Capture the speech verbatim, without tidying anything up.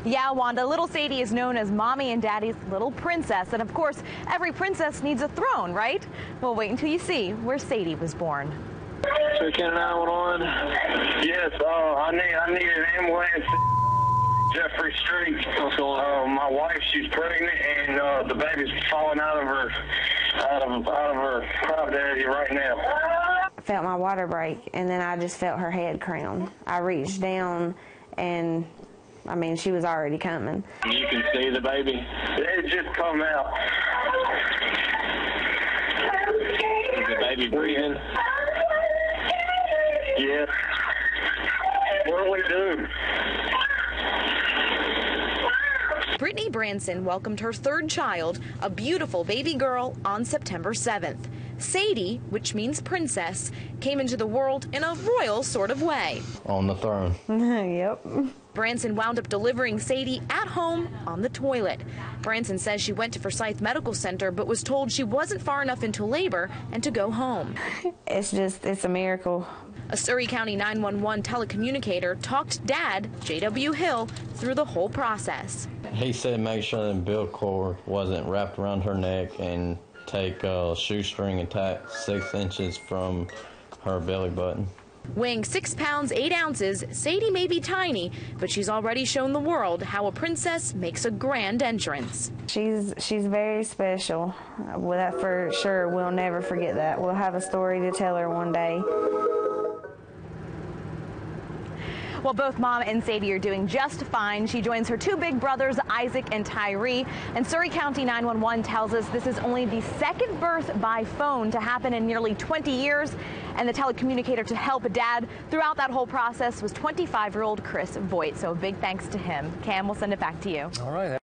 Yeah, Wanda, little Sadie is known as Mommy and Daddy's little princess. And of course, every princess needs a throne, right? Well, wait until you see where Sadie was born. So can I one? Yes, uh, I need I need an ambulance. Jeffrey Street. What's going on? Uh, my wife, she's pregnant, and uh, the baby's falling out of her out of out of her cavity right now. I felt my water break, and then I just felt her head crown. I reached down, and I mean, she was already coming. You can see the baby. It just come out. Is the baby breathing? Yes. What do we do? Brittany Branson welcomed her third child, a beautiful baby girl, on September seventh. Sadie, which means princess, came into the world in a royal sort of way. On the throne. Yep. Branson wound up delivering Sadie at home on the toilet. Branson says she went to Forsyth Medical Center but was told she wasn't far enough into labor and to go home. It's just, it's a miracle. A Surrey County nine one one telecommunicator talked Dad, J W Hill, through the whole process. He said make sure the umbilical cord wasn't wrapped around her neck and take a shoestring and tack six inches from her belly button. Weighing six pounds, eight ounces, Sadie may be tiny, but she's already shown the world how a princess makes a grand entrance. She's she's very special. Well, that for sure, we'll never forget that. We'll have a story to tell her one day. Well, both Mom and Sadie are doing just fine. She joins her two big brothers, Isaac and Tyree. And Surrey County nine one one tells us this is only the second birth by phone to happen in nearly twenty years. And the telecommunicator to help Dad throughout that whole process was twenty-five-year-old Chris Voigt. So a big thanks to him. Cam, we'll send it back to you. All right.